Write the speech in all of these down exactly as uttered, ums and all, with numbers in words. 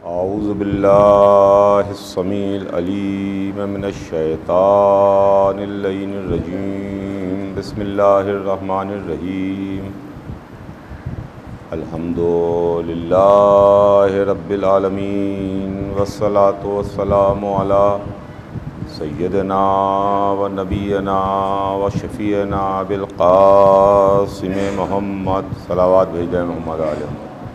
اعوذ باللہ السمیع العلیم من الشیطان اللعین الرجیم بسم اللہ الرحمن الرحیم الحمد للہ رب العالمین والصلاة والسلام علی سیدنا و نبینا و شفیعنا بالقاسم محمد صلوات بھیجیں محمد علیہ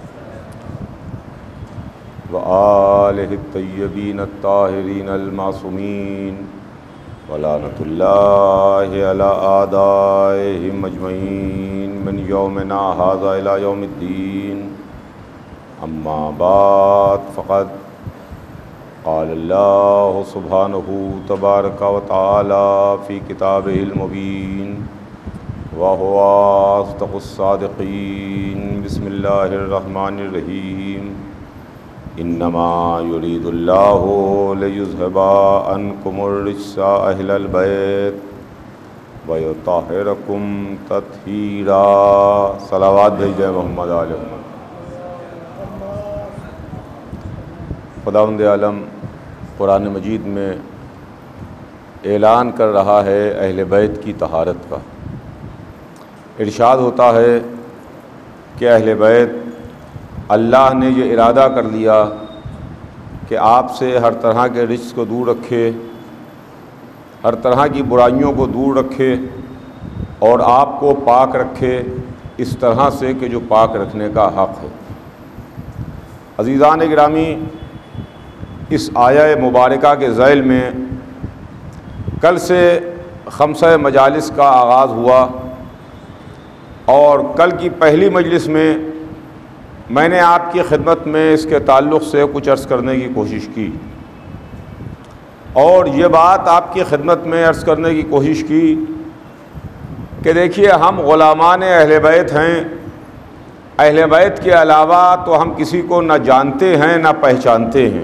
وآلہ الطیبین الطاہرین المعصومین ولعنۃ اللہ علی اعدائہم اجمعین من یومنا ھذا الی یوم الدین اما بعد فقد قال اللہ سبحانہ تبارک و تعالی فی کتابہ المبین وہو اصدق الصادقین بسم اللہ الرحمن الرحیم انما یرید اللہ لیذھب عنکم الرجس اہل البیت ویطہرکم تطہیرا صلوات بھیجیں محمد علیہ خداوند عالم قرآن مجید میں اعلان کر رہا ہے اہل بیت کی طہارت کا۔ ارشاد ہوتا ہے کہ اہل بیت اللہ نے یہ ارادہ کر لیا کہ آپ سے ہر طرح کے رجس کو دور رکھے، ہر طرح کی برائیوں کو دور رکھے اور آپ کو پاک رکھے اس طرح سے کہ جو پاک رکھنے کا حق ہے۔ عزیزان گرامی، اس آیہ مبارکہ کے ذیل میں کل سے خمسہ مجالس کا آغاز ہوا اور کل کی پہلی مجلس میں میں نے آپ کی خدمت میں اس کے تعلق سے کچھ عرض کرنے کی کوشش کی اور یہ بات آپ کی خدمت میں عرض کرنے کی کوشش کی کہ دیکھیے، ہم غلامان اہل بیت ہیں۔ اہل بیت کے علاوہ تو ہم کسی کو نہ جانتے ہیں نہ پہچانتے ہیں۔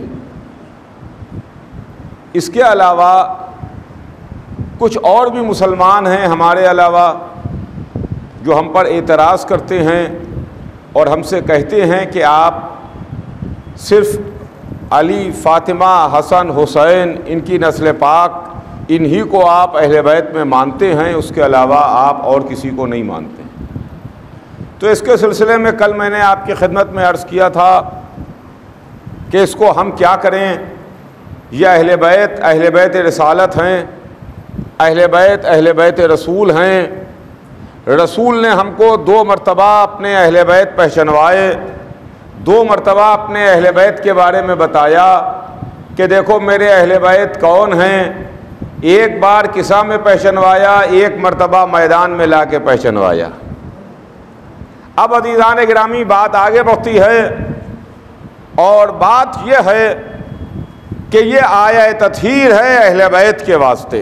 اس کے علاوہ کچھ اور بھی مسلمان ہیں ہمارے علاوہ جو ہم پر اعتراض کرتے ہیں اور ہم سے کہتے ہیں کہ آپ صرف علی، فاطمہ، حسن، حسین، ان کی نسل پاک، انہی کو آپ اہل بیت میں مانتے ہیں، اس کے علاوہ آپ اور کسی کو نہیں مانتے۔ تو اس کے سلسلے میں کل میں نے آپ کی خدمت میں عرض کیا تھا کہ اس کو ہم کیا کریں۔ یہ اہل بیت اہل بیت رسالت ہیں، اہل بیت اہل بیت رسول ہیں۔ رسول نے ہم کو دو مرتبہ اپنے اہل بیت پہچنوائے، دو مرتبہ اپنے اہل بیت کے بارے میں بتایا کہ دیکھو میرے اہل بیت کون ہیں۔ ایک بار قصہ میں پہچنوایا، ایک مرتبہ میدان میں لا کے پہچنوایا۔ اب عزیزان گرامی، بات آگے بڑھتی ہے اور بات یہ ہے کہ یہ آیہ تطہیر ہے اہل بیت کے واسطے۔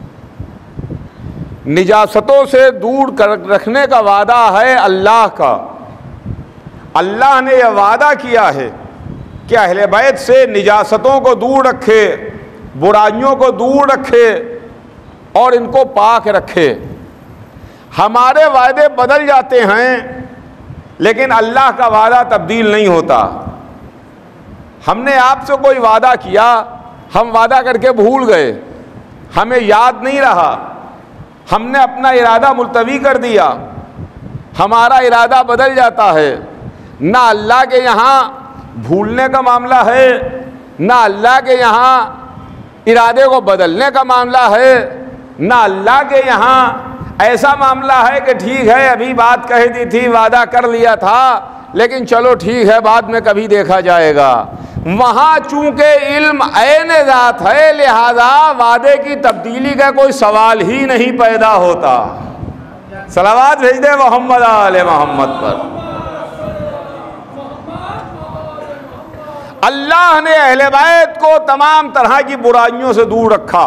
نجاستوں سے دور رکھنے کا وعدہ ہے اللہ کا۔ اللہ نے یہ وعدہ کیا ہے کہ اہل بیت سے نجاستوں کو دور رکھے، برائیوں کو دور رکھے اور ان کو پاک رکھے۔ ہمارے وعدے بدل جاتے ہیں لیکن اللہ کا وعدہ تبدیل نہیں ہوتا۔ ہم نے آپ سے کوئی وعدہ کیا، ہم وعدہ کر کے بھول گئے، ہمیں یاد نہیں رہا، ہم نے اپنا ارادہ ملتوی کر دیا، ہمارا ارادہ بدل جاتا ہے۔ نہ اللہ کے یہاں بھولنے کا معاملہ ہے، نہ اللہ کے یہاں ارادے کو بدلنے کا معاملہ ہے، نہ اللہ کے یہاں ایسا معاملہ ہے کہ ٹھیک ہے ابھی بات کہہ دی تھی، وعدہ کر لیا تھا لیکن چلو ٹھیک ہے بعد میں کبھی دیکھا جائے گا۔ وہاں چونکہ علم عین ذات ہے لہذا وعدے کی تبدیلی کا کوئی سوال ہی نہیں پیدا ہوتا۔ صلوات بھیج دے محمد آل محمد پر۔ اللہ نے اہل بیت کو تمام طرح کی برائیوں سے دور رکھا،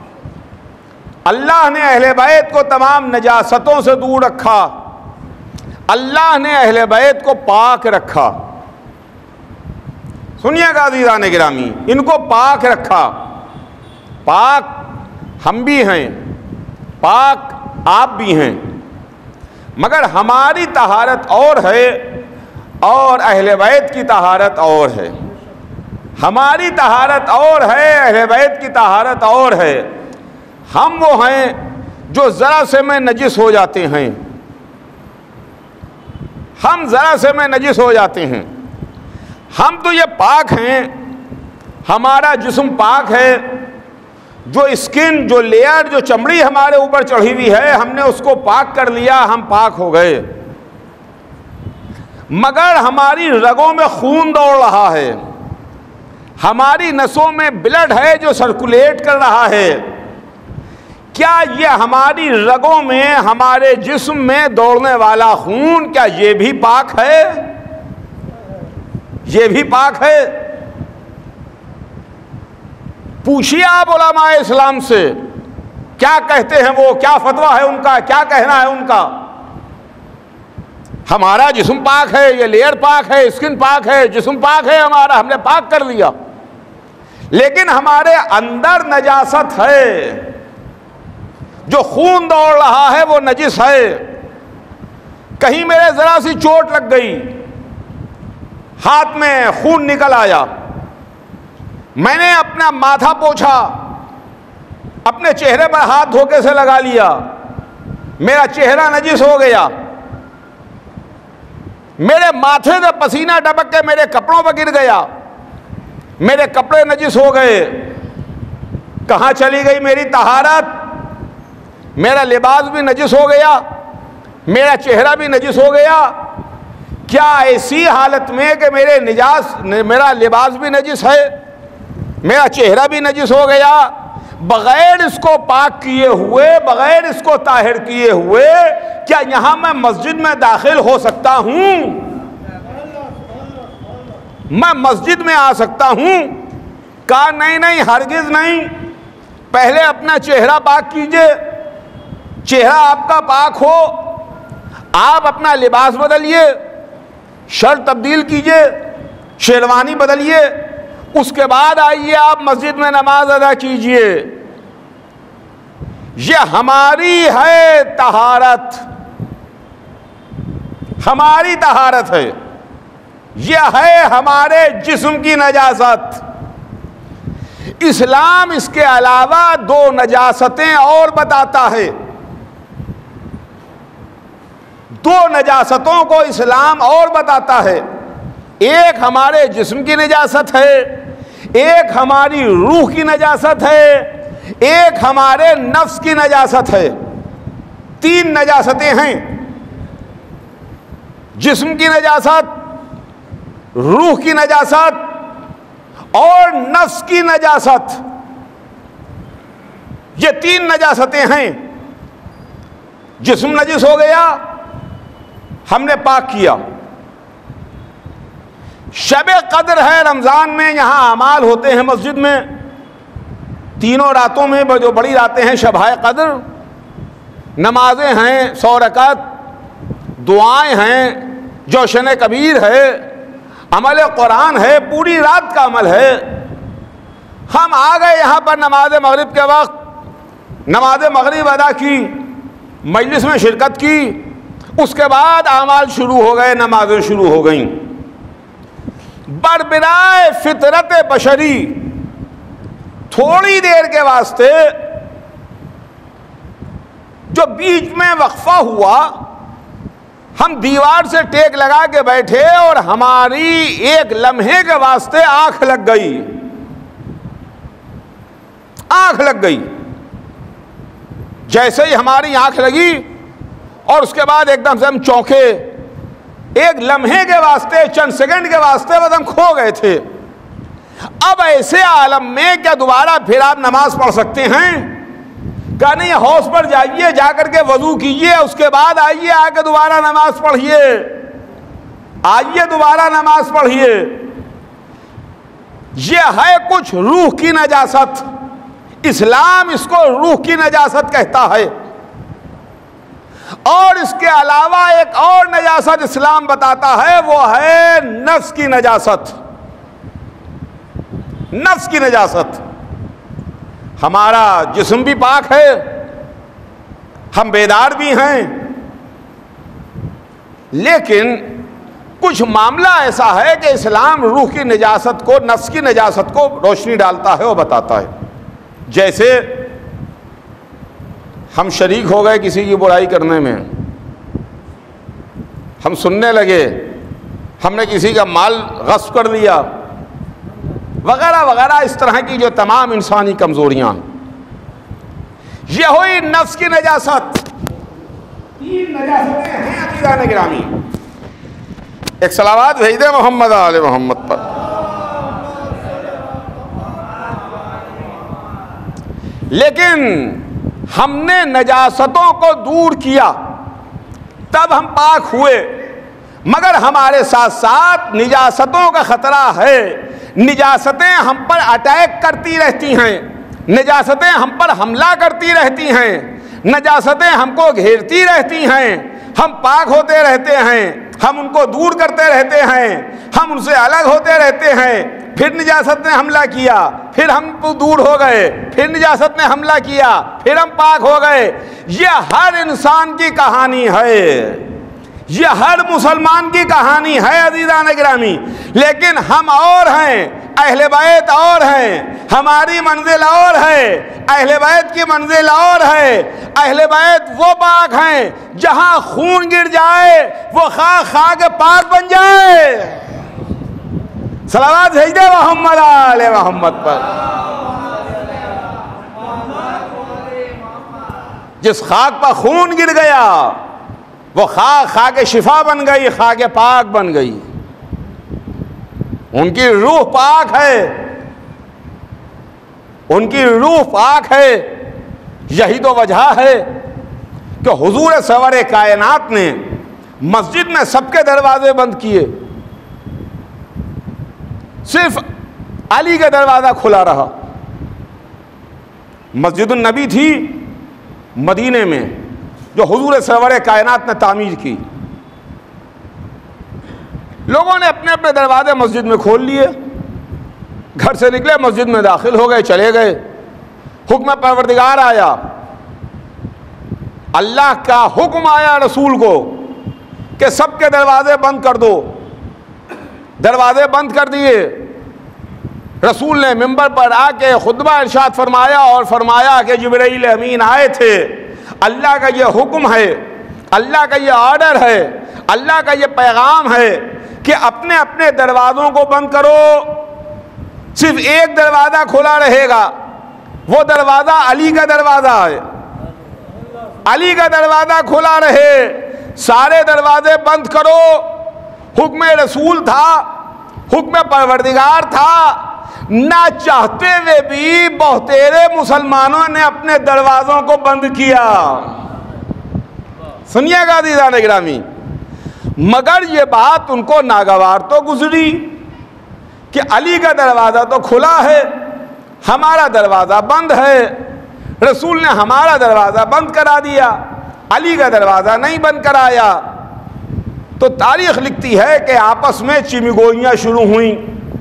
اللہ نے اہل بیت کو تمام نجاستوں سے دور رکھا، اللہ نے اہل بیت کو پاک رکھا۔ سنیے گا عزیزان گرامی، ان کو پاک رکھا۔ پاک ہم بھی ہیں، پاک آپ بھی ہیں، مگر ہماری طہارت اور ہے اور اہل بیت کی طہارت اور ہے۔ ہماری طہارت اور ہے، اہل بیت کی طہارت اور ہے۔ ہم وہ ہیں جو ذرا سے میں نجس ہو جاتے ہیں، ہم ذرا سے میں نجس ہو جاتے ہیں۔ ہم تو یہ پاک ہیں، ہمارا جسم پاک ہے، جو اسکن، جو لیئر، جو چمڑی ہمارے اوپر چڑھی ہوئی ہے، ہم نے اس کو پاک کر لیا، ہم پاک ہو گئے۔ مگر ہماری رگوں میں خون دوڑ رہا ہے، ہماری نسوں میں بلڈ ہے جو سرکولیٹ کر رہا ہے۔ کیا یہ ہماری رگوں میں، ہمارے جسم میں دوڑنے والا خون، کیا یہ بھی پاک ہے؟ یہ بھی پاک ہے؟ پوچھیے آپ علماء اسلام سے، کیا کہتے ہیں وہ، کیا فتویٰ ہے ان کا، کیا کہنا ہے ان کا؟ ہمارا جسم پاک ہے، یہ لیئر پاک ہے، اسکن پاک ہے، جسم پاک ہے ہمارا، ہم نے پاک کر لیا، لیکن ہمارے اندر نجاست ہے، جو خون دوڑ رہا ہے وہ نجس ہے۔ کہیں میرے ذرا سی چوٹ لگ گئی، ہاتھ میں خون نکل آیا، میں نے اپنا ماتھا پوچھا، اپنے چہرے پر ہاتھ دھوکے سے لگا لیا، میرا چہرہ نجس ہو گیا، میرے ماتھے سے پسینہ ٹپک کے میرے کپڑوں پر گر گیا، میرے کپڑے نجس ہو گئے، کہاں چلی گئی میری طہارت؟ میرا لباس بھی نجس ہو گیا، میرا چہرہ بھی نجس ہو گیا۔ کیا ایسی حالت میں کہ میرے نجاس میرا لباس بھی نجس ہے، میرا چہرہ بھی نجس ہو گیا، بغیر اس کو پاک کیے ہوئے، بغیر اس کو طاہر کیے ہوئے، کیا یہاں میں مسجد میں داخل ہو سکتا ہوں؟ میں مسجد میں آ سکتا ہوں؟ کہا نہیں نہیں، ہرگز نہیں، پہلے اپنا چہرہ پاک کیجئے، چہرہ آپ کا پاک ہو، آپ اپنا لباس بدلیے، شرٹ تبدیل کیجئے، شیروانی بدلیے، اس کے بعد آئیے آپ مسجد میں نماز ادا کیجئے۔ یہ ہماری ہے طہارت، ہماری طہارت ہے، یہ ہے ہمارے جسم کی نجاست۔ اسلام اس کے علاوہ دو نجاستیں اور بتاتا ہے، دو نجاستوں کو اسلام اور بتاتا ہے، ایک ہمارے جسم کی نجاست ہے، ایک ہماری روح کی نجاست ہے، ایک ہمارے نفس کی نجاست ہے۔ تین نجاستیں ہیں، جسم کی نجاست، روح کی نجاست اور نفس کی نجاست، یہ تین نجاستیں ہیں۔ جسم نجس ہو گیا، ہم نے پاک کیا۔ شب قدر ہے رمضان میں، یہاں اعمال ہوتے ہیں مسجد میں، تینوں راتوں میں جو بڑی راتیں ہیں شبائے قدر، نمازیں ہیں سو رکعت، دعائیں ہیں، جوشن کبیر ہے، عمل قرآن ہے، پوری رات کا عمل ہے۔ ہم آ گئے یہاں پر نماز مغرب کے وقت، نماز مغرب ادا کی، مجلس میں شرکت کی، اس کے بعد اعمال شروع ہو گئے، نمازیں شروع ہو گئیں۔ بربرائے فطرت بشری تھوڑی دیر کے واسطے جو بیچ میں وقفہ ہوا، ہم دیوار سے ٹیک لگا کے بیٹھے اور ہماری ایک لمحے کے واسطے آنکھ لگ گئی، آنکھ لگ گئی۔ جیسے ہی ہماری آنکھ لگی اور اس کے بعد ایک دم سے ہم چونکے، ایک لمحے کے واسطے، چند سیکنڈ کے واسطے بس ہم کھو گئے تھے۔ اب ایسے عالم میں کیا دوبارہ پھر آپ نماز پڑھ سکتے ہیں؟ کہا نہیں، حوض پر جائیے، جا کر کے وضو کیجئے، اس کے بعد آئیے، آ کے دوبارہ نماز پڑھیے، آئیے دوبارہ نماز پڑھیے۔ یہ ہے کچھ روح کی نجاست، اسلام اس کو روح کی نجاست کہتا ہے۔ اور اس کے علاوہ ایک اور نجاست اسلام بتاتا ہے، وہ ہے نفس کی نجاست، نفس کی نجاست۔ ہمارا جسم بھی پاک ہے، ہم بیدار بھی ہیں، لیکن کچھ معاملہ ایسا ہے کہ اسلام روح کی نجاست کو، نفس کی نجاست کو روشنی ڈالتا ہے اور بتاتا ہے. جیسے ہم شریک ہو گئے کسی کی برائی کرنے میں، ہم سننے لگے، ہم نے کسی کا مال غصب کر لیا وغیرہ وغیرہ، اس طرح کی جو تمام انسانی کمزوریاں، یہ ہوئی نفس کی نجاست. تین نجاستیں ہیں عزیزان گرامی. ایک صلوات بھیج دے محمد آل محمد پر. لیکن ہم نے نجاستوں کو دور کیا تب ہم پاک ہوئے، مگر ہمارے ساتھ ساتھ نجاستوں کا خطرہ ہے. نجاستیں ہم پر اٹیک کرتی رہتی ہیں، نجاستیں ہم پر حملہ کرتی رہتی ہیں، نجاستیں ہم کو گھیرتی رہتی ہیں. ہم پاک ہوتے رہتے ہیں، ہم ان کو دور کرتے رہتے ہیں، ہم ان سے الگ ہوتے رہتے ہیں. پھر نجاست نے حملہ کیا، پھر ہم دور ہو گئے، پھر نجاست نے حملہ کیا، پھر ہم پاک ہو گئے. یہ ہر انسان کی کہانی ہے، یہ ہر مسلمان کی کہانی ہے عزیزان گرامی. لیکن ہم اور ہیں، اہل بیت اور ہیں، ہماری منزل اور ہے، اہل بیت کی منزل اور ہے. اہل بیت وہ پاک ہیں جہاں خون گر جائے وہ خاک خاک پاک بن جائے. صلوات بھیج دے محمد آل محمد پر. جس خاک پر خون گر گیا وہ خاک خاک شفا بن گئی، خاک پاک بن گئی. ان کی روح پاک ہے، ان کی روح پاک ہے. یہی تو وجہ ہے کہ حضور سرور کائنات نے مسجد میں سب کے دروازے بند کیے، صرف علی کا دروازہ کھلا رہا. مسجد النبی تھی مدینے میں جو حضور سرور کائنات نے تعمیر کی. لوگوں نے اپنے اپنے دروازے مسجد میں کھول لیے، گھر سے نکلے مسجد میں داخل ہو گئے، چلے گئے. حکم پروردگار آیا، اللہ کا حکم آیا رسول کو کہ سب کے دروازے بند کر دو. دروازے بند کر دیے. رسول نے منبر پر آ کے خطبہ ارشاد فرمایا اور فرمایا کہ جبرائیل امین آئے تھے، اللہ کا یہ حکم ہے، اللہ کا یہ آرڈر ہے، اللہ کا یہ پیغام ہے کہ اپنے اپنے دروازوں کو بند کرو. صرف ایک دروازہ کھلا رہے گا، وہ دروازہ علی کا دروازہ ہے. علی کا دروازہ کھلا رہے، سارے دروازے بند کرو. حکم رسول تھا، حکم پروردگار تھا. نہ چاہتے ہوئے بھی بہتیرے مسلمانوں نے اپنے دروازوں کو بند کیا. سنیے گا عزیزان گرامی، مگر یہ بات ان کو ناگوار تو گزری کہ علی کا دروازہ تو کھلا ہے، ہمارا دروازہ بند ہے. رسول نے ہمارا دروازہ بند کرا دیا، علی کا دروازہ نہیں بند کرایا. تو تاریخ لکھتی ہے کہ آپس میں چمگوئیاں شروع ہوئیں،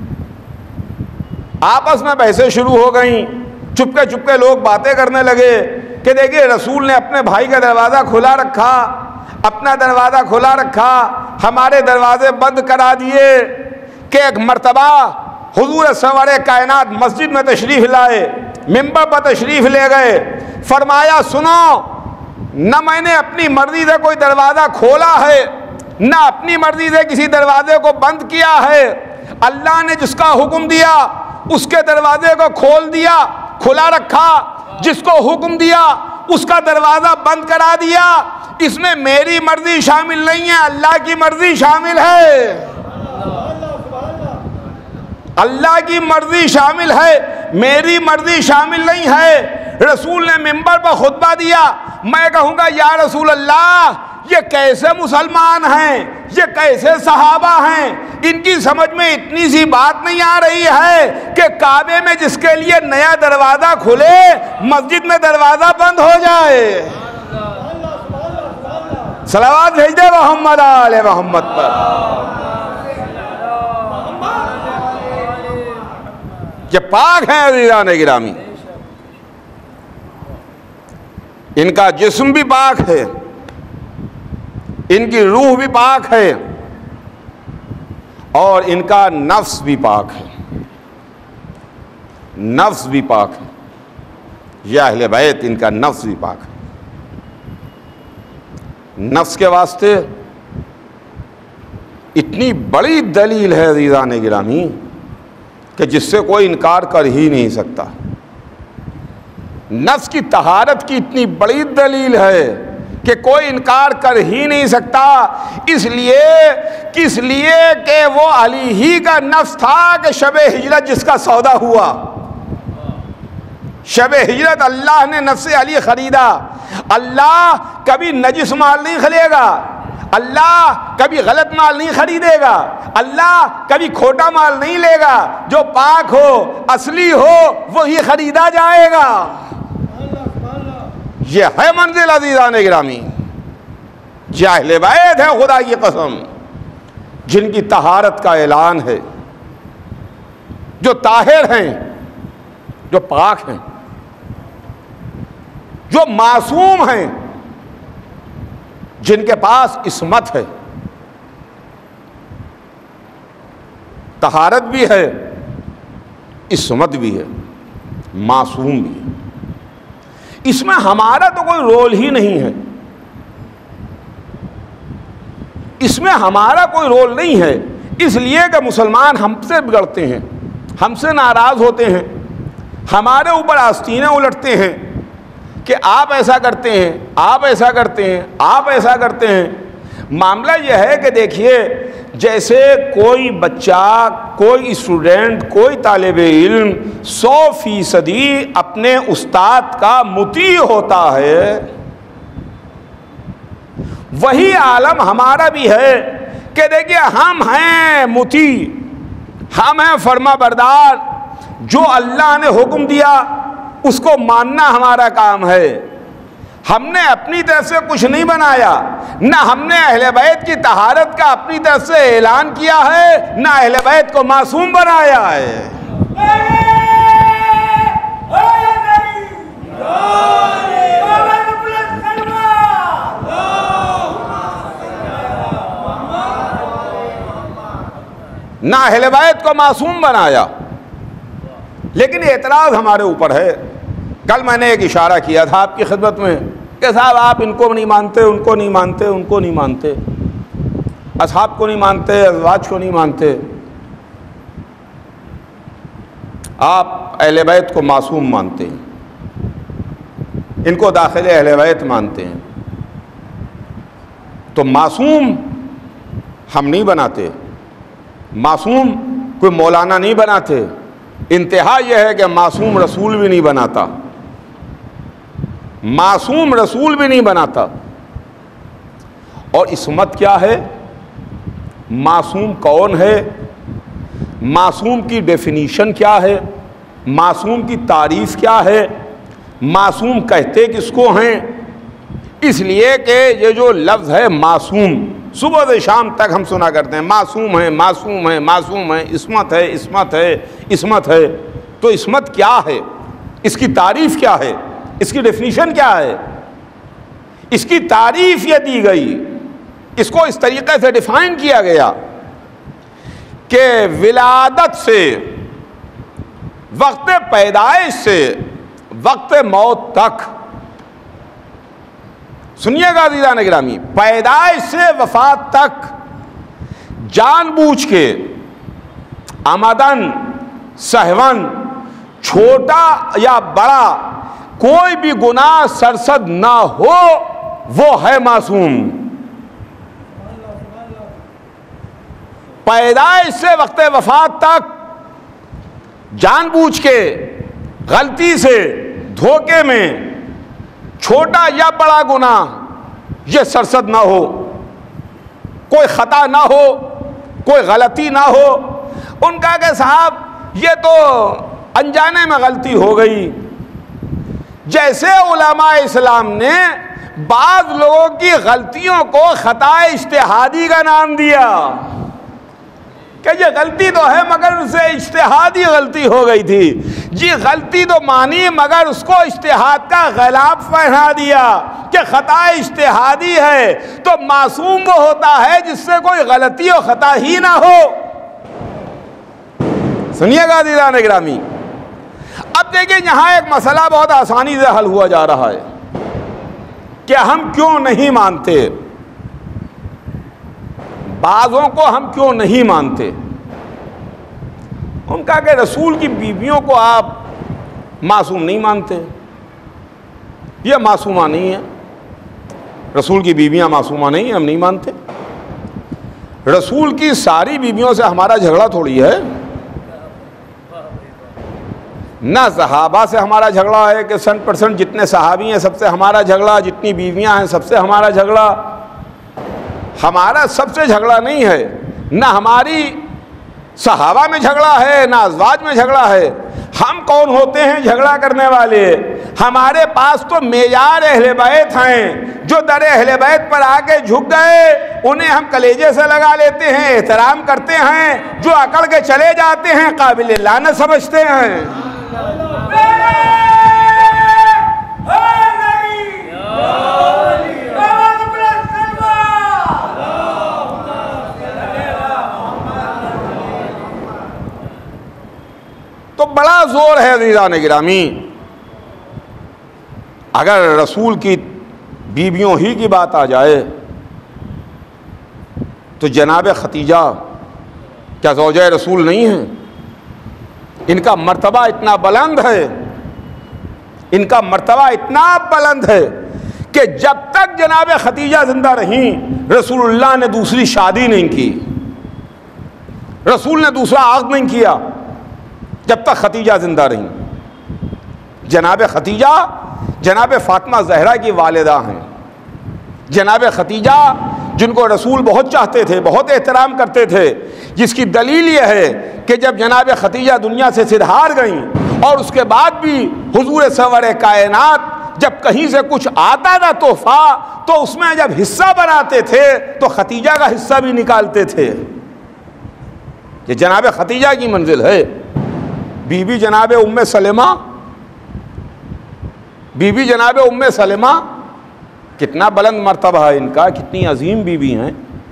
آپس میں بحثیں شروع ہو گئیں. چپکے چپکے لوگ باتیں کرنے لگے کہ دیکھیے رسول نے اپنے بھائی کا دروازہ کھلا رکھا، اپنا دروازہ کھلا رکھا، ہمارے دروازے بند کرا دیے. کہ ایک مرتبہ حضور سرور کائنات مسجد میں تشریف لائے، منبر پر تشریف لے گئے. فرمایا سنو، نہ میں نے اپنی مرضی سے کوئی دروازہ کھولا ہے، نہ اپنی مرضی سے کسی دروازے کو بند کیا ہے. اللہ نے جس کا حکم دیا اس کے دروازے کو کھول دیا، کھلا رکھا. جس کو حکم دیا اس کا دروازہ بند کرا دیا. اس میں میری مرضی شامل نہیں ہے، اللہ کی مرضی شامل ہے. اللہ کی مرضی شامل ہے، میری مرضی شامل نہیں ہے. رسول نے منبر پر خطبہ دیا، میں کہوں گا یا رسول اللہ یہ کیسے مسلمان ہیں، یہ کیسے صحابہ ہیں، ان کی سمجھ میں اتنی سی بات نہیں آ رہی ہے کہ کعبے میں جس کے لیے نیا دروازہ کھلے مسجد میں دروازہ بند ہو جائے. صلوات بھیج دے محمد آل محمد پر. یہ پاک ہیں عزیزان گرامی، ان کا جسم بھی پاک ہے، ان کی روح بھی پاک ہے. اور ان کا نفس بھی پاک ہے، نفس بھی پاک ہے، یہ اہل بیت ان کا نفس بھی پاک ہے۔ نفس کے واسطے اتنی بڑی دلیل ہے عزیزان گرامی کہ جس سے کوئی انکار کر ہی نہیں سکتا۔ نفس کی طہارت کی اتنی بڑی دلیل ہے کہ کوئی انکار کر ہی نہیں سکتا، اس لیے کس لیے کہ وہ علی ہی کا نفس تھا کہ شب ہجرت جس کا سودا ہوا، شب ہجرت اللہ نے نفس علی خریدا۔ اللہ کبھی نجس مال نہیں خرید گا، اللہ کبھی غلط مال نہیں خریدے گا، اللہ کبھی کھوٹا مال نہیں لے گا، جو پاک ہو اصلی ہو وہی خریدا جائے گا۔ یہ ہے منزل عزیزان گرامی، یہ اہل بیت ہے خدا کی قسم جن کی طہارت کا اعلان ہے، جو طاہر ہیں، جو پاک ہیں، جو معصوم ہیں، جن کے پاس عصمت ہے، طہارت بھی ہے، عصمت بھی ہے، معصوم بھی ہے۔ اس میں ہمارا تو کوئی رول ہی نہیں ہے، اس میں ہمارا کوئی رول نہیں ہے، اس لیے کہ مسلمان ہم سے بگڑتے ہیں، ہم سے ناراض ہوتے ہیں، ہمارے اوپر آستینیں الٹتے ہیں کہ آپ ایسا کرتے ہیں، آپ ایسا کرتے ہیں، آپ ایسا کرتے ہیں۔ معاملہ یہ ہے کہ دیکھیے، جیسے کوئی بچہ، کوئی اسٹوڈنٹ، کوئی طالب علم سو فیصدی اپنے استاد کا مطیع ہوتا ہے، وہی عالم ہمارا بھی ہے کہ دیکھیے ہم ہیں مطیع، ہم ہیں فرما بردار، جو اللہ نے حکم دیا اس کو ماننا ہمارا کام ہے۔ ہم نے اپنی طرف سے کچھ نہیں بنایا، نہ ہم نے اہل بیت کی طہارت کا اپنی طرف سے اعلان کیا ہے، نہ اہل بیت کو معصوم بنایا ہے۔ نہ اہل بیت کو معصوم بنایا، لیکن اعتراض ہمارے اوپر ہے۔ کل میں نے ایک اشارہ کیا تھا آپ کی خدمت میں کہ صاحب آپ ان کو نہیں مانتے، ان کو نہیں مانتے، ان کو نہیں مانتے، اصحاب کو نہیں مانتے، ازواج کو نہیں مانتے، آپ اہل بیت کو معصوم مانتے ہیں، ان کو داخل اہل بیت مانتے ہیں، تو معصوم ہم نہیں بناتے، معصوم کوئی مولانا نہیں بناتے، انتہا یہ ہے کہ معصوم رسول بھی نہیں بناتا، معصوم رسول بھی نہیں بناتا۔ اور عصمت کیا ہے؟ معصوم کون ہے؟ معصوم کی ڈیفینیشن کیا ہے؟ معصوم کی تعریف کیا ہے؟ معصوم کہتے کس کو ہیں؟ اس لیے کہ یہ جو لفظ ہے معصوم، صبح سے شام تک ہم سنا کرتے ہیں معصوم ہے، معصوم ہے، معصوم ہے، عصمت ہے، عصمت ہے، عصمت ہے۔ تو عصمت کیا ہے؟ اس کی تعریف کیا ہے؟ اس کی ڈیفینیشن کیا ہے؟ اس کی تعریف یہ دی گئی، اس کو اس طریقے سے ڈیفائن کیا گیا کہ ولادت سے، وقت پیدائش سے وقت موت تک، سنیے گا عزیزان گرامی، پیدائش سے وفات تک جان بوجھ کے، عمدن، سہون، چھوٹا یا بڑا، کوئی بھی گناہ سرزد نہ ہو، وہ ہے معصوم۔ پیدائش سے وقت وفات تک جان بوجھ کے، غلطی سے، دھوکے میں، چھوٹا یا بڑا گناہ یہ سرزد نہ ہو، کوئی خطا نہ ہو، کوئی غلطی نہ ہو۔ ان کا کہ صاحب یہ تو انجانے میں غلطی ہو گئی، جیسے علماء اسلام نے بعض لوگوں کی غلطیوں کو خطا اجتہادی کا نام دیا کہ یہ غلطی تو ہے مگر اسے اجتہادی غلطی ہو گئی تھی، جی غلطی تو مانی مگر اس کو اجتہاد کا غلاف پہنا دیا کہ خطا اجتہادی ہے۔ تو معصوم وہ ہوتا ہے جس سے کوئی غلطی و خطا ہی نہ ہو، سنیے گا عزیزان گرامی، اب دیکھیں یہاں ایک مسئلہ بہت آسانی سے حل ہوا جا رہا ہے کہ ہم کیوں نہیں مانتے، بعضوں کو ہم کیوں نہیں مانتے۔ ان کہا کہ رسول کی بیویوں کو آپ معصوم نہیں مانتے، یہ معصومہ نہیں ہے، رسول کی بیویاں معصومہ نہیں ہیں، ہم نہیں مانتے۔ رسول کی ساری بیویوں سے ہمارا جھگڑا تھوڑی ہے، نہ صحابہ سے ہمارا جھگڑا ہے کہ سن پرسنٹ جتنے صحابی ہیں سب سے ہمارا جھگڑا، جتنی بیویاں ہیں سب سے ہمارا جھگڑا، ہمارا سب سے جھگڑا نہیں ہے، نہ ہماری صحابہ میں جھگڑا ہے نہ ازواج میں جھگڑا ہے۔ ہم کون ہوتے ہیں جھگڑا کرنے والے؟ ہمارے پاس تو معیار اہل بیت ہیں، جو در اہل بیت پر آ کے جھک گئے انہیں ہم کلیجے سے لگا لیتے ہیں، احترام کرتے ہیں، جو اکڑ کے چلے جاتے ہیں قابل لعنت سمجھتے ہیں۔ تو بڑا زور ہے عزیزان گرامی، اگر رسول کی بیویوں ہی کی بات آ جائے تو جناب خدیجہ کیا زوجہ رسول نہیں ہیں؟ ان کا مرتبہ اتنا بلند ہے، ان کا مرتبہ اتنا بلند ہے کہ جب تک جناب خدیجہ زندہ رہیں رسول اللہ نے دوسری شادی نہیں کی، رسول نے دوسرا عقد نہیں کیا جب تک خدیجہ زندہ رہیں۔ جناب خدیجہ جناب فاطمہ زہرا کی والدہ ہیں، جناب خدیجہ جن کو رسول بہت چاہتے تھے، بہت احترام کرتے تھے، جس کی دلیل یہ ہے کہ جب جناب خدیجہ دنیا سے سدھار گئیں اور اس کے بعد بھی حضور سرور کائنات جب کہیں سے کچھ آتا تھا تحفہ تو اس میں جب حصہ بناتے تھے تو خدیجہ کا حصہ بھی نکالتے تھے۔ یہ جناب خدیجہ کی منزل ہے۔ بی بی جناب ام سلمہ بی بی جناب ام سلمہ کتنا بلند مرتبہ ہے ان کا، کتنی عظیم بی بی ہیں،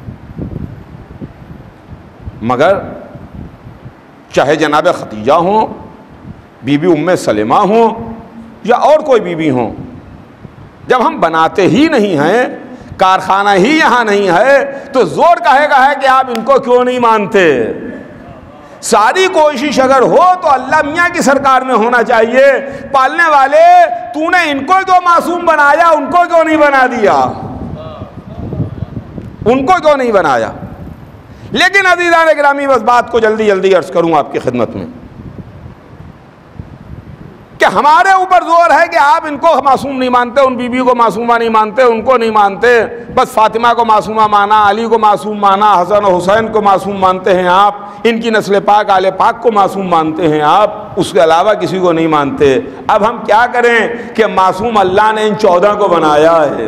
مگر چاہے جناب خدیجہ ہوں، بی بی ام سلمہ ہوں یا اور کوئی بی بی ہوں، جب ہم بناتے ہی نہیں ہیں، کارخانہ ہی یہاں نہیں ہے تو زور کہے گا ہے کہ آپ ان کو کیوں نہیں مانتے؟ ساری کوشش اگر ہو تو اللہ میاں کی سرکار میں ہونا چاہیے، پالنے والے تو نے ان کو کیوں معصوم بنایا، ان کو کیوں نہیں بنا دیا، ان کو کیوں نہیں بنایا؟ لیکن عزیزان گرامی بس بات کو جلدی جلدی عرض کروں آپ کی خدمت میں کہ ہمارے اوپر زور ہے کہ آپ ان کو معصوم نہیں مانتے، ان بیوی کو معصومہ نہیں مانتے، ان کو نہیں مانتے، بس فاطمہ کو معصومہ مانا، علی کو معصوم مانا، حسن و حسین کو معصوم مانتے ہیں آپ، ان کی نسل پاک آل پاک کو معصوم مانتے ہیں آپ، اس کے علاوہ کسی کو نہیں مانتے۔ اب ہم کیا کریں کہ معصوم اللہ نے ان چودہ کو بنایا ہے،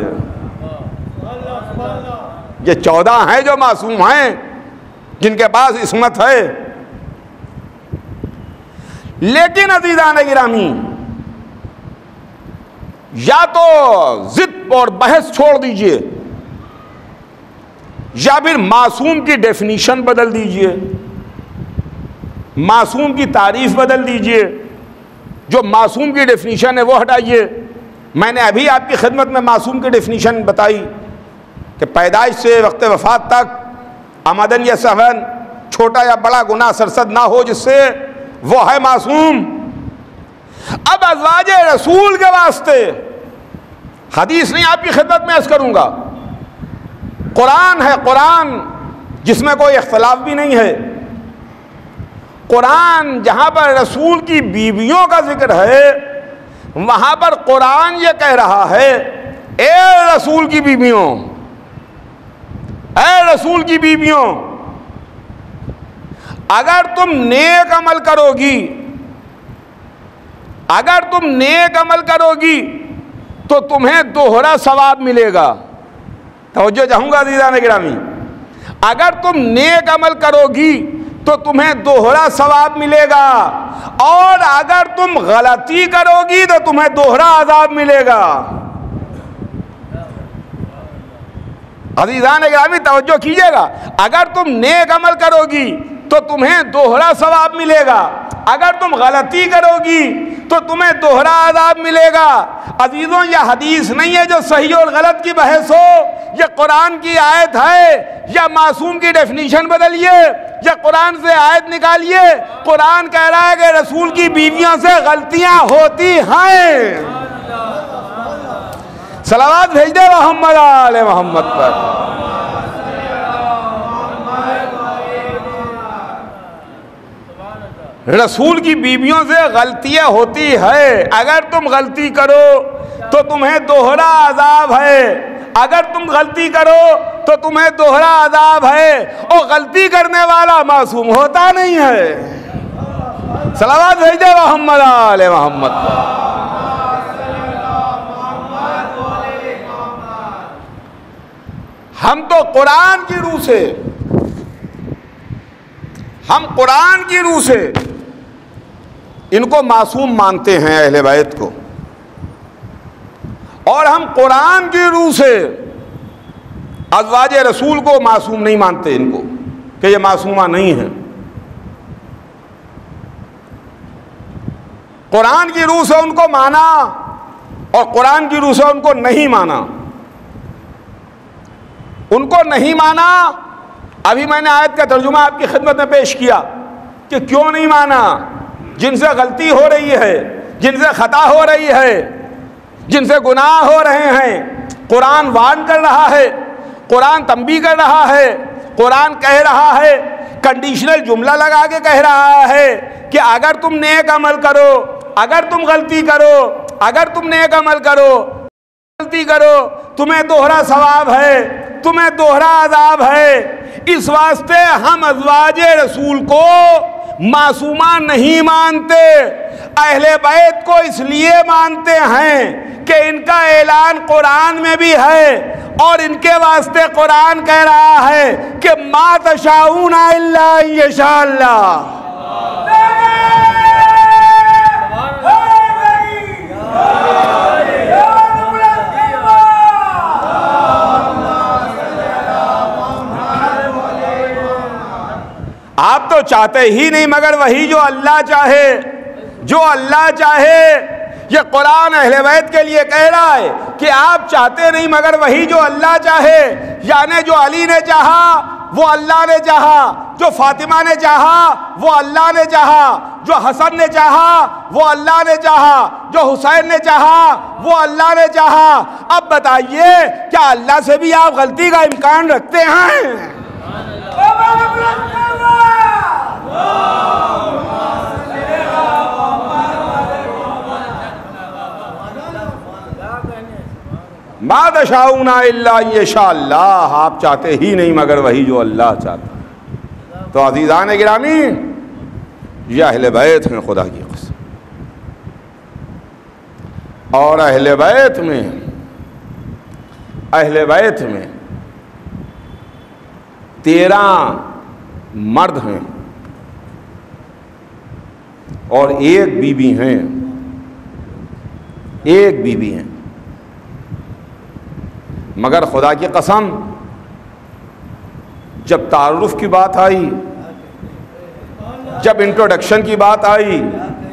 یہ چودہ ہیں جو معصوم ہیں، جن کے پاس عصمت ہے۔ لیکن عزیزان گرامی یا تو ضد اور بحث چھوڑ دیجئے یا پھر معصوم کی ڈیفینیشن بدل دیجئے، معصوم کی تعریف بدل دیجئے، جو معصوم کی ڈیفینیشن ہے وہ ہٹائیے۔ میں نے ابھی آپ کی خدمت میں معصوم کی ڈیفینیشن بتائی کہ پیدائش سے وقت وفات تک آمدن یا سہون چھوٹا یا بڑا گناہ سرزد نہ ہو جس سے، وہ ہے معصوم۔ اب ازواج رسول کے واسطے حدیث نہیں آپ کی خدمت میں عرض کروں گا، قرآن ہے، قرآن جس میں کوئی اختلاف بھی نہیں ہے، قرآن جہاں پر رسول کی بیویوں کا ذکر ہے وہاں پر قرآن یہ کہہ رہا ہے اے رسول کی بیویوں، اے رسول کی بیویوں، اگر تم نیک عمل کرو گی، اگر تم نیک عمل کرو گی تو تمہیں دوہرا ثواب ملے گا۔ توجہ چاہوں گا عزیزان گرامی، اگر تم نیک عمل کرو گی تو تمہیں دوہرا ثواب ملے گا، اور اگر تم غلطی کرو گی تو تمہیں دوہرا عذاب ملے گا۔ عزیزان گرامی توجہ کیجئے گا، اگر تم نیک عمل کرو گی تو تمہیں دوہرا ثواب ملے گا، اگر تم غلطی کرو گی تو تمہیں دوہرا عذاب ملے گا۔ عزیزوں یہ حدیث نہیں ہے جو صحیح اور غلط کی بحث ہو، یہ قرآن کی آیت ہے، یا معصوم کی ڈیفینیشن بدلیے یا قرآن سے آیت نکالیے۔ قرآن کہہ رہا ہے کہ رسول کی بیویوں سے غلطیاں ہوتی ہیں۔ صلوات بھیج دے محمد آل محمد پر۔ رسول کی بیویوں سے غلطیاں ہوتی ہے، اگر تم غلطی کرو تو تمہیں دوہرا عذاب ہے، اگر تم غلطی کرو تو تمہیں دوہرا عذاب ہے، اور غلطی کرنے والا معصوم ہوتا نہیں ہے۔ صلوات بھیج دے محمد آل محمد پر۔ ہم تو قرآن کی روح سے ہم قرآن کی روح سے ان کو معصوم مانتے ہیں، اہل بیت کو، اور ہم قرآن کی روح سے ازواج رسول کو معصوم نہیں مانتے، ان کو کہ یہ معصومہ نہیں ہیں۔ قرآن کی روح سے ان کو مانا اور قرآن کی روح سے ان کو نہیں مانا۔ ان کو نہیں مانا، ابھی میں نے آیت کا ترجمہ آپ کی خدمت میں پیش کیا کہ کیوں نہیں مانا۔ جن سے غلطی ہو رہی ہے، جن سے خطا ہو رہی ہے، جن سے گناہ ہو رہے ہیں، قرآن وارن کر رہا ہے، قرآن تنبیہ کر رہا ہے، قرآن کہہ رہا ہے، کنڈیشنل جملہ لگا کے کہہ رہا ہے کہ اگر تم نیک عمل کرو، اگر تم غلطی کرو، اگر تم نیک عمل کرو، غلطی کرو، تمہیں دوہرا ثواب ہے، تمہیں دوہرا عذاب ہے۔ اس واسطے ہم ازواج رسول کو معصومہ نہیں مانتے، اہل بیت کو اس لیے مانتے ہیں کہ ان کا اعلان قرآن میں بھی ہے، اور ان کے واسطے قرآن کہہ رہا ہے کہ ما تشاءون الا ان یشاء اللہ۔ آپ تو چاہتے ہی نہیں مگر وہی جو اللہ چاہے، جو اللہ چاہے۔ یہ قرآن اہل بیت کے لیے کہہ رہا ہے کہ آپ چاہتے نہیں مگر وہی جو اللہ چاہے، یعنی جو علی نے چاہا وہ اللہ نے چاہا، جو فاطمہ نے چاہا وہ اللہ نے چاہا، جو حسن نے چاہا وہ اللہ نے چاہا، جو حسین نے چاہا وہ اللہ نے چاہا۔ اب بتائیے کیا اللہ سے بھی آپ غلطی کا امکان رکھتے ہیں؟ ما تشاءون الا ان یشاء اللہ، آپ چاہتے ہی نہیں مگر وہی جو اللہ چاہتا۔ تو عزیزان گرامی، یہ اہل بیت ہیں خدا کی قسم، اور اہل بیت میں اہل بیت میں تیرہ مرد ہیں اور ایک بی بی ہیں، ایک بی بی ہیں، مگر خدا کی قسم جب تعارف کی بات آئی، جب انٹروڈکشن کی بات آئی،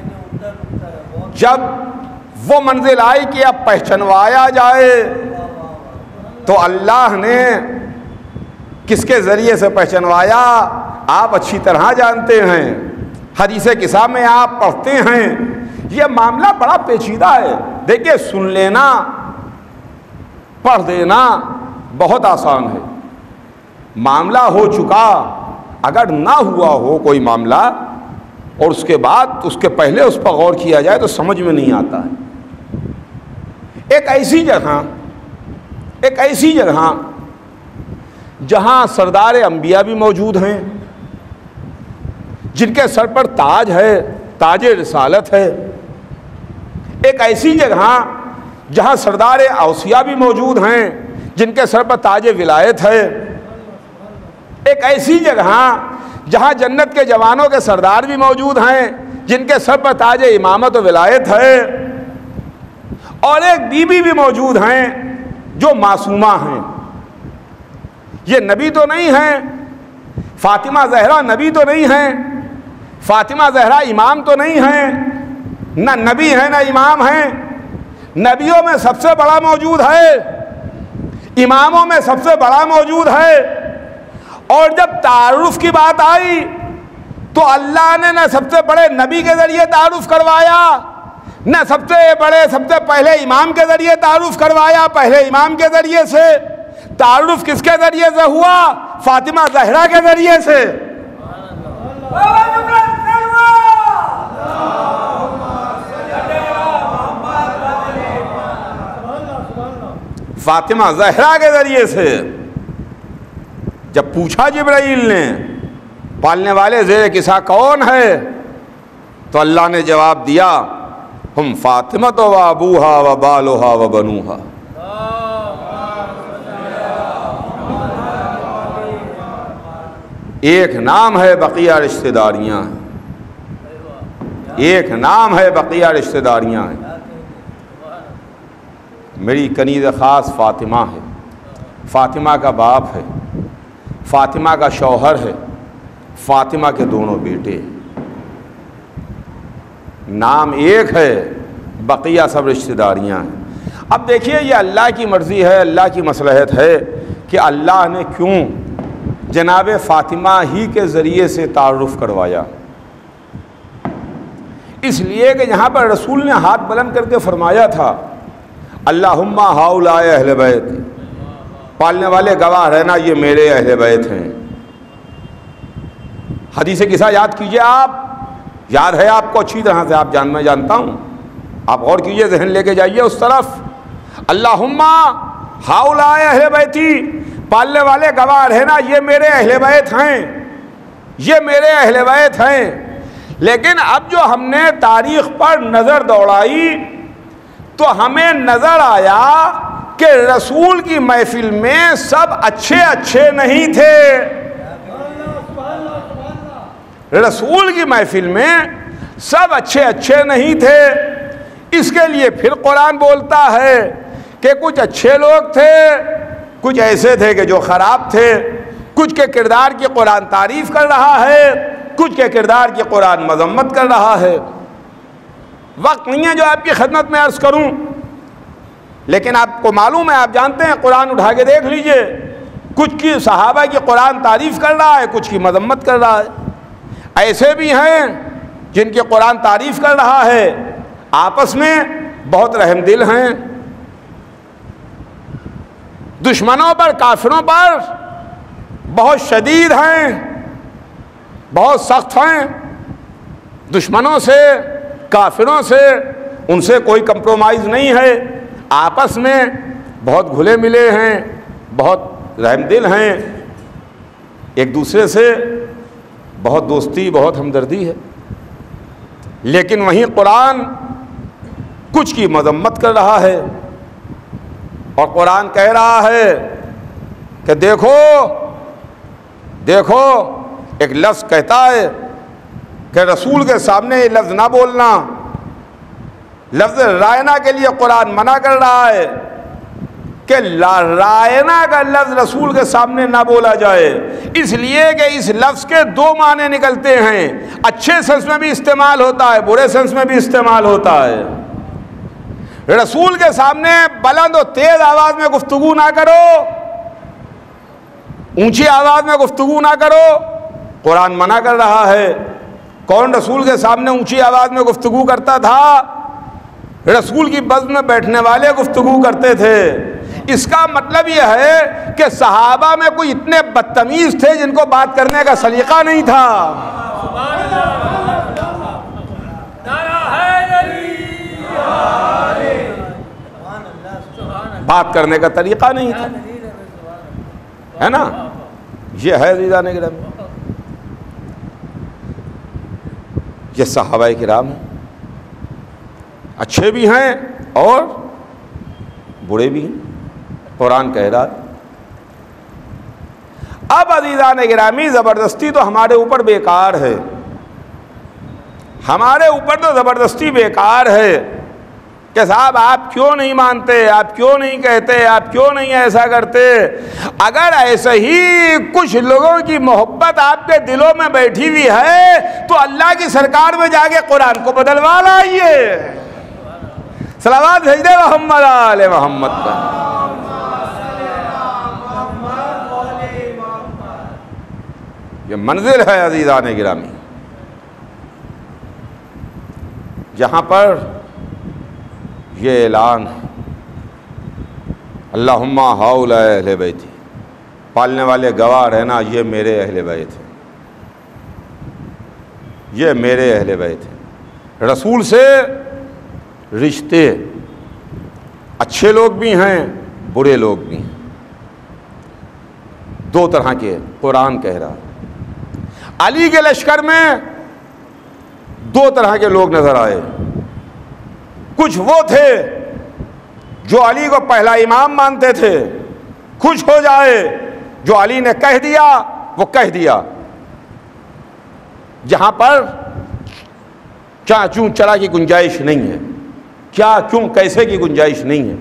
جب وہ منزل آئی کہ اب پہچنوایا جائے، تو اللہ نے کس کے ذریعے سے پہچنوایا آپ اچھی طرح جانتے ہیں، حدیث کتاب میں آپ پڑھتے ہیں۔ یہ معاملہ بڑا پیچیدہ ہے۔ دیکھیے، سن لینا پڑھ دینا بہت آسان ہے، معاملہ ہو چکا اگر نہ ہوا ہو کوئی معاملہ اور اس کے بعد اس کے پہلے اس پر غور کیا جائے تو سمجھ میں نہیں آتا ہے۔ ایک ایسی جگہ ایک ایسی جگہ جہاں سردار انبیاء بھی موجود ہیں، جن کے سر پر تاج ہے، تاج رسالت ہے، ایک ایسی جگہ جہاں سردار اوصیاء بھی موجود ہیں، جن کے سر پر تاج ولایت ہے، ایک ایسی جگہ جہاں جنت کے جوانوں کے سردار بھی موجود ہیں، جن کے سر پر تاج امامت و ولایت ہے، اور ایک بی بی بھی موجود ہیں جو معصومہ ہیں۔ یہ نبی تو نہیں ہیں فاطمہ زہرا نبی تو نہیں ہیں، فاطمہ زہرا امام تو نہیں ہیں، نہ نبی ہیں نہ امام ہیں۔ نبیوں میں سب سے بڑا موجود ہے، اماموں میں سب سے بڑا موجود ہے۔ اور جب تعارف کی بات آئی تو اللہ نے نہ سب سے بڑے نبی کے ذریعے تعارف کروایا، نہ سب سے بڑے سب سے پہلے امام کے ذریعے تعارف کروایا۔ پہلے امام کے ذریعے سے تعارف کس کے ذریعے سے ہوا؟ فاطمہ زہرا کے ذریعے سے۔ فاطمہ زہرا کے ذریعے سے۔ جب پوچھا جبرائیل نے پالنے والے زیر کسا کون ہے، تو اللہ نے جواب دیا ہم فاطمہ و ابوہا و بالوہا و بنوہا۔ ایک نام ہے بقیہ رشتہ داریاں ہیں، ایک نام ہے بقیہ رشتہ داریاں ہیں۔ میری کنیز خاص فاطمہ ہے، فاطمہ کا باپ ہے، فاطمہ کا شوہر ہے، فاطمہ کے دونوں بیٹے ہیں۔ نام ایک ہے، بقیہ سب رشتہ داریاں ہیں۔ اب دیکھیے یہ اللہ کی مرضی ہے، اللہ کی مصلحت ہے کہ اللہ نے کیوں جناب فاطمہ ہی کے ذریعے سے تعارف کروایا۔ اس لیے کہ جہاں پر رسول نے ہاتھ بلند کر کے فرمایا تھا اللہم ہؤلاء اہل بیت، پالنے والے گواہ رہنا یہ میرے اہل بیت ہیں۔ حدیث قصہ یاد کیجئے، آپ یاد ہے آپ کو اچھی طرح سے، آپ جان میں جانتا ہوں، آپ غور کیجئے، ذہن لے کے جائیے اس طرف۔ اللہم ہؤلاء اہل بیتی، پالنے والے گواہ رہنا یہ میرے اہل بیت ہیں، یہ میرے اہل بیت ہیں۔ لیکن اب جو ہم نے تاریخ پر نظر دوڑائی تو ہمیں نظر آیا کہ رسول کی محفل میں سب اچھے اچھے نہیں تھے۔ رسول کی محفل میں سب اچھے اچھے نہیں تھے۔ اس کے لیے پھر قرآن بولتا ہے کہ کچھ اچھے لوگ تھے، کچھ ایسے تھے کہ جو خراب تھے، کچھ کے کردار کی قرآن تعریف کر رہا ہے، کچھ کے کردار کی قرآن مذمت کر رہا ہے۔ وقت نہیں ہے جو آپ کی خدمت میں عرض کروں، لیکن آپ کو معلوم ہے، آپ جانتے ہیں، قرآن اٹھا کے دیکھ لیجئے، کچھ کی صحابہ کی قرآن تعریف کر رہا ہے، کچھ کی مذمت کر رہا ہے۔ ایسے بھی ہیں جن کی قرآن تعریف کر رہا ہے، آپس میں بہت رحم دل ہیں، دشمنوں پر، کافروں پر بہت شدید ہیں، بہت سخت ہیں، دشمنوں سے، کافروں سے ان سے کوئی کمپرومائز نہیں ہے، آپس میں بہت گھلے ملے ہیں، بہت رحم دل ہیں، ایک دوسرے سے بہت دوستی، بہت ہمدردی ہے۔ لیکن وہیں قرآن کچھ کی مذمت کر رہا ہے، اور قرآن کہہ رہا ہے کہ دیکھو دیکھو ایک لفظ کہتا ہے کہ رسول کے سامنے یہ لفظ نہ بولنا، لفظ رائنا کے لیے قرآن منع کر رہا ہے کہ رائنا کا لفظ رسول کے سامنے نہ بولا جائے، اس لیے کہ اس لفظ کے دو معنی نکلتے ہیں، اچھے سینس میں بھی استعمال ہوتا ہے، برے سینس میں بھی استعمال ہوتا ہے۔ رسول کے سامنے بلند و تیز آواز میں گفتگو نہ کرو، اونچی آواز میں گفتگو نہ کرو، قرآن منع کر رہا ہے۔ کون رسول کے سامنے اونچی آواز میں گفتگو کرتا تھا؟ رسول کی بزم میں بیٹھنے والے گفتگو کرتے تھے۔ اس کا مطلب یہ ہے کہ صحابہ میں کوئی اتنے بدتمیز تھے جن کو بات کرنے کا سلیقہ نہیں تھا، بات کرنے کا طریقہ نہیں تھا، ہے نا؟ یہ ہے عزیزان گرامی، یہ صحابہ کرام ہیں، اچھے بھی ہیں اور برے بھی ہیں، قرآن کہہ رہا ہے۔ اب عزیزان گرامی زبردستی تو ہمارے اوپر بیکار ہے، ہمارے اوپر تو زبردستی بیکار ہے۔ کہ صاحب آپ کیوں نہیں مانتے، آپ کیوں نہیں کہتے، آپ کیوں نہیں ایسا کرتے؟ اگر ایسے ہی کچھ لوگوں کی محبت آپ کے دلوں میں بیٹھی ہوئی ہے تو اللہ کی سرکار میں جا کے قرآن کو بدلوا لائیے۔ صلوات بھیج دے محمد آل محمد پر۔ یہ منزل ہے عزیزان گرامی، جہاں پر یہ اعلان ہے اللہم ہؤلاء اہل بیتی، پالنے والے گواہ رہنا یہ میرے اہل بیت ہیں، یہ میرے اہل بیت ہیں۔ رسول سے رشتے اچھے لوگ بھی ہیں، برے لوگ بھی ہیں، دو طرح کے قرآن کہہ رہا ہے۔ علی کے لشکر میں دو طرح کے لوگ نظر آئے، کچھ وہ تھے جو علی کو پہلا امام مانتے تھے، خوش ہو جائے جو علی نے کہہ دیا وہ کہہ دیا، جہاں پر کیا چوں چلا کی گنجائش نہیں ہے، کیا کیوں کیسے کی گنجائش نہیں ہے۔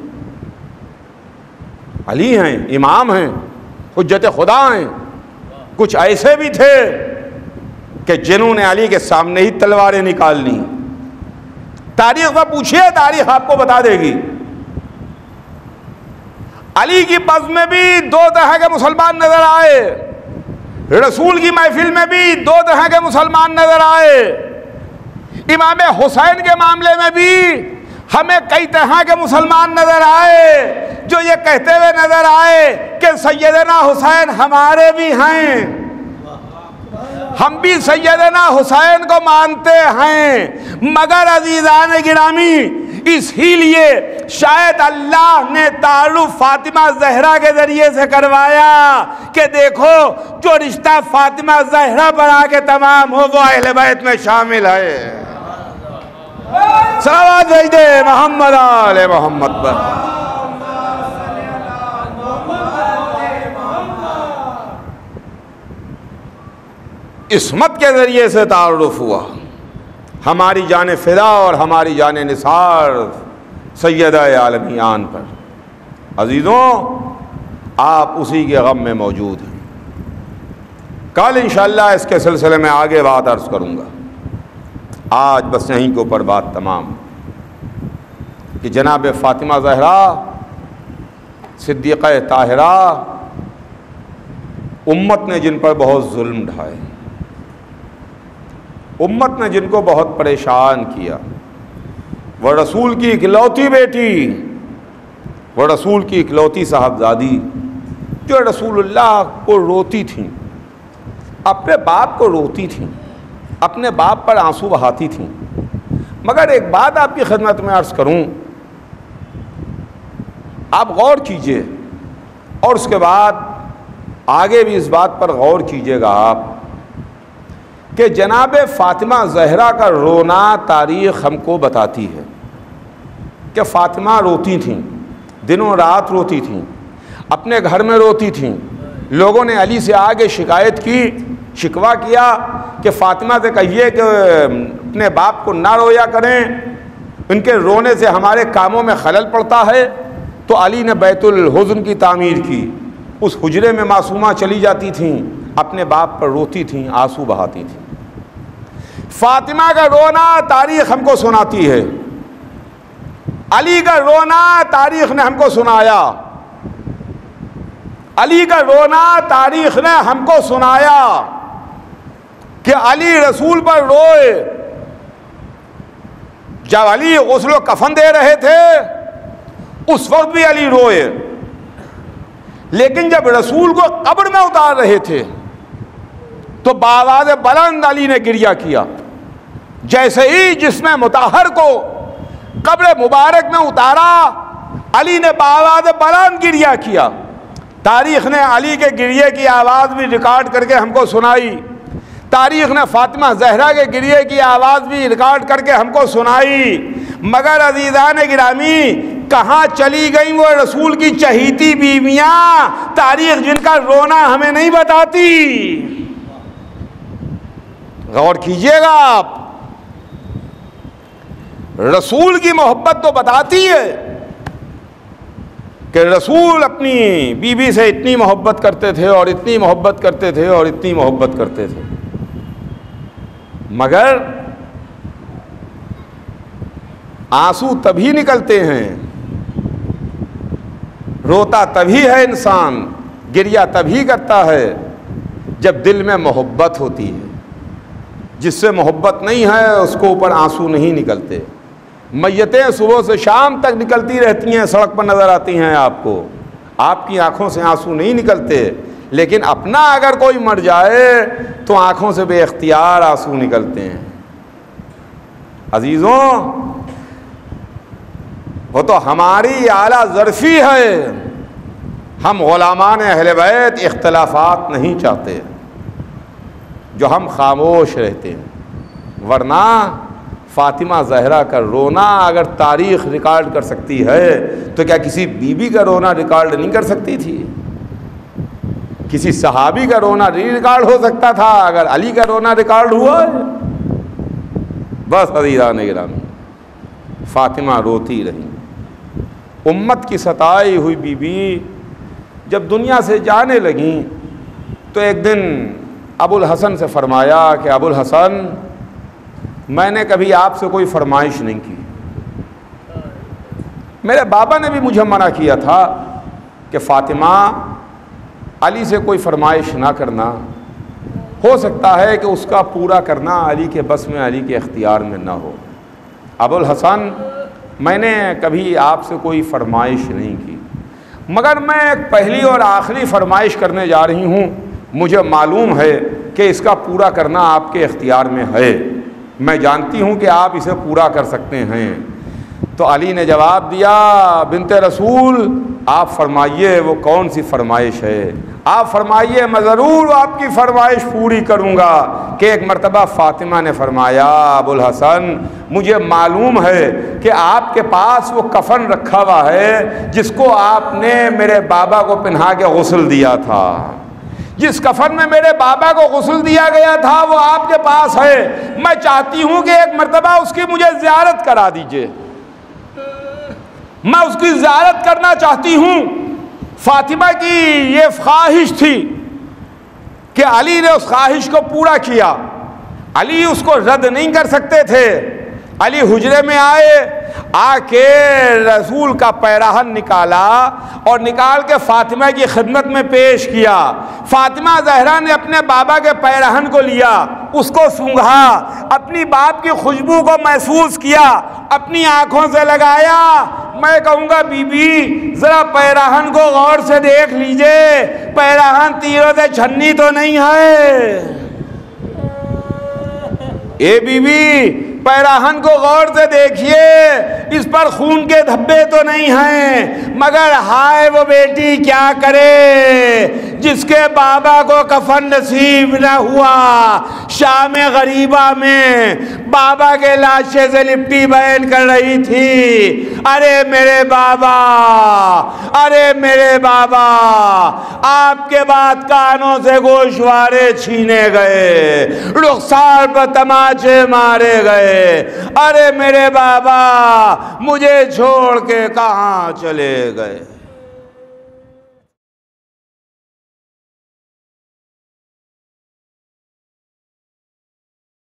علی ہیں، امام ہیں، حجت خدا ہیں۔ کچھ ایسے بھی تھے کہ جنہوں نے علی کے سامنے ہی تلواریں نکال لی۔ تاریخ میں پوچھئے، تاریخ آپ کو بتا دے گی۔ علی کی بزم میں بھی دو طرح کے مسلمان نظر آئے، رسول کی محفل میں بھی دو طرح کے مسلمان نظر آئے، امام حسین کے معاملے میں بھی ہمیں کئی طرح کے مسلمان نظر آئے جو یہ کہتے ہوئے نظر آئے کہ سیدنا حسین ہمارے بھی ہیں، ہم بھی سیدنا حسین کو مانتے ہیں۔ مگر عزیزان گرامی، اسی لیے شاید اللہ نے تعارف فاطمہ زہرا کے ذریعے سے کروایا کہ دیکھو جو رشتہ فاطمہ زہرا بنا کے تمام ہو وہ اہل بیت میں شامل ہے۔ صلوات بھیج دے محمد آل محمد پر۔ عصمت کے ذریعے سے تعارف ہوا، ہماری جان فدا اور ہماری جان نثار سیدہ عالمیان پر۔ عزیزوں، آپ اسی کے غم میں موجود ہیں۔ کل انشاءاللہ اس کے سلسلے میں آگے بات عرض کروں گا، آج بس یہیں کے اوپر بات تمام کہ جناب فاطمہ زہرا صدیقہ طاہرہ امت نے جن پر بہت ظلم ڈھائے، امت نے جن کو بہت پریشان کیا، وہ رسول کی اکلوتی بیٹی، وہ رسول کی اکلوتی صاحبزادی جو رسول اللہ کو روتی تھیں، اپنے باپ کو روتی تھیں، اپنے باپ پر آنسو بہاتی تھیں۔ مگر ایک بات آپ کی خدمت میں عرض کروں، آپ غور کیجئے اور اس کے بعد آگے بھی اس بات پر غور کیجئے گا آپ کہ جناب فاطمہ زہرا کا رونا تاریخ ہم کو بتاتی ہے کہ فاطمہ روتی تھیں، دنوں رات روتی تھیں، اپنے گھر میں روتی تھیں۔ لوگوں نے علی سے آگے شکایت کی، شکوہ کیا کہ فاطمہ سے کہیے کہ اپنے باپ کو نہ رویا کریں، ان کے رونے سے ہمارے کاموں میں خلل پڑتا ہے۔ تو علی نے بیت الحزن کی تعمیر کی، اس حجرے میں معصومہ چلی جاتی تھیں، اپنے باپ پر روتی تھیں، آنسو بہاتی تھیں۔ فاطمہ کا رونا تاریخ ہم کو سناتی ہے، علی کا رونا تاریخ نے ہم کو سنایا، علی کا رونا تاریخ نے ہم کو سنایا کہ علی رسول پر روئے۔ جب علی غسل و کفن دے رہے تھے اس وقت بھی علی روئے، لیکن جب رسول کو قبر میں اتار رہے تھے تو بآواز بلند علی نے گریہ کیا۔ جیسے ہی جسم مطہر کو قبر مبارک میں اتارا، علی نے بآواز بلند گریہ کیا۔ تاریخ نے علی کے گریے کی آواز بھی ریکارڈ کر کے ہم کو سنائی، تاریخ نے فاطمہ زہرا کے گریے کی آواز بھی ریکارڈ کر کے ہم کو سنائی۔ مگر عزیزان گرامی، کہاں چلی گئیں وہ رسول کی چہیتی بیویاں؟ تاریخ جن کا رونا ہمیں نہیں بتاتی۔ غور کیجئے گا آپ، رسول کی محبت تو بتاتی ہے کہ رسول اپنی بیوی سے اتنی محبت کرتے تھے اور اتنی محبت کرتے تھے اور اتنی محبت کرتے تھے، مگر آنسو تبھی نکلتے ہیں، روتا تبھی ہے انسان، گریہ تبھی کرتا ہے جب دل میں محبت ہوتی ہے۔ جس سے محبت نہیں ہے اس کو اوپر آنسو نہیں نکلتے۔ میتیں صبح سے شام تک نکلتی رہتی ہیں، سڑک پر نظر آتی ہیں آپ کو، آپ کی آنکھوں سے آنسو نہیں نکلتے، لیکن اپنا اگر کوئی مر جائے تو آنکھوں سے بے اختیار آنسو نکلتے ہیں۔ عزیزوں، وہ تو ہماری اعلیٰ ظرفی ہے، ہم غلامان اہل بیت اختلافات نہیں چاہتے، جو ہم خاموش رہتے ہیں۔ ورنہ فاطمہ زہرا کا رونا اگر تاریخ ریکارڈ کر سکتی ہے تو کیا کسی بی بی کا رونا ریکارڈ نہیں کر سکتی تھی؟ کسی صحابی کا رونا نہیں ریکارڈ ہو سکتا تھا اگر علی کا رونا ریکارڈ ہوا ہے؟ بس عزیزان گرامی، فاطمہ روتی رہی۔ امت کی ستائی ہوئی بی بی جب دنیا سے جانے لگیں تو ایک دن ابو الحسن سے فرمایا کہ ابو الحسن، میں نے کبھی آپ سے کوئی فرمائش نہیں کی، میرے بابا نے بھی مجھے منع کیا تھا کہ فاطمہ علی سے کوئی فرمائش نہ کرنا، ہو سکتا ہے کہ اس کا پورا کرنا علی کے بس میں، علی کے اختیار میں نہ ہو۔ ابو الحسن، میں نے کبھی آپ سے کوئی فرمائش نہیں کی، مگر میں ایک پہلی اور آخری فرمائش کرنے جا رہی ہوں، مجھے معلوم ہے کہ اس کا پورا کرنا آپ کے اختیار میں ہے، میں جانتی ہوں کہ آپ اسے پورا کر سکتے ہیں۔ تو علی نے جواب دیا، بنت رسول آپ فرمائیے وہ کون سی فرمائش ہے؟ آپ فرمائیے، میں ضرور آپ کی فرمائش پوری کروں گا۔ کہ ایک مرتبہ فاطمہ نے فرمایا، ابو الحسن مجھے معلوم ہے کہ آپ کے پاس وہ کفن رکھا ہوا ہے جس کو آپ نے میرے بابا کو پہنا کے غسل دیا تھا، جس کفن میں میرے بابا کو غسل دیا گیا تھا وہ آپ کے پاس ہے، میں چاہتی ہوں کہ ایک مرتبہ اس کی مجھے زیارت کرا دیجئے، میں اس کی زیارت کرنا چاہتی ہوں۔ فاطمہ کی یہ خواہش تھی کہ علی نے اس خواہش کو پورا کیا، علی اس کو رد نہیں کر سکتے تھے۔ علی حجرے میں آئے، آ کے رسول کا پیراہن نکالا اور نکال کے فاطمہ کی خدمت میں پیش کیا۔ فاطمہ زہرا نے اپنے بابا کے پیراہن کو لیا، اس کو سونگھا، اپنی باپ کی خوشبو کو محسوس کیا، اپنی آنکھوں سے لگایا۔ میں کہوں گا بی بی ذرا پیراہن کو غور سے دیکھ لیجئے، پیراہن تیروں سے چھنی تو نہیں ہے؟ اے بی بی پیراہن کو غور سے دیکھیے، اس پر خون کے دھبے تو نہیں ہیں، مگر ہائے وہ بیٹی کیا کرے جس کے بابا کو کفن نصیب نہ ہوا۔ شام غریبہ میں بابا کے لاشے سے لپٹی بیان کر رہی تھی، ارے میرے بابا، ارے میرے بابا، آپ کے بعد کانوں سے گوشوارے چھینے گئے، رخسار پر تماچے مارے گئے، ارے میرے بابا مجھے چھوڑ کے کہاں چلے گئے۔